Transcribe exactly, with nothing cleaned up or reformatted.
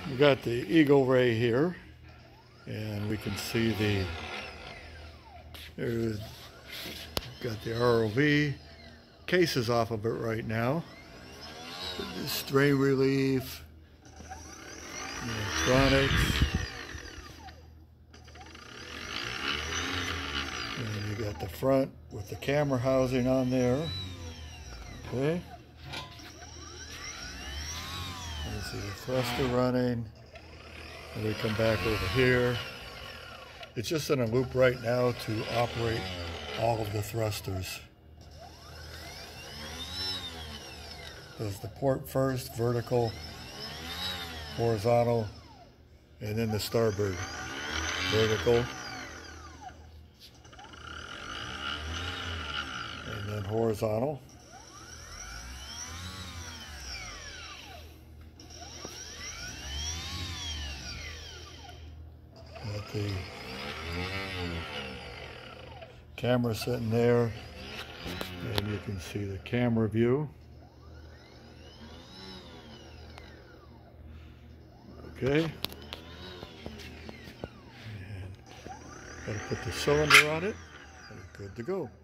We got the Eagle Ray here, and we can see the there's got the R O V cases off of it right now. Strain relief, electronics, and you got the front with the camera housing on there. Okay. You see the thruster running, and we come back over here. It's just in a loop right now to operate all of the thrusters. There's the port first, vertical, horizontal, and then the starboard, vertical, and then horizontal. Got the camera sitting there, and you can see the camera view. Okay, and got to put the cylinder on it, and it's good to go.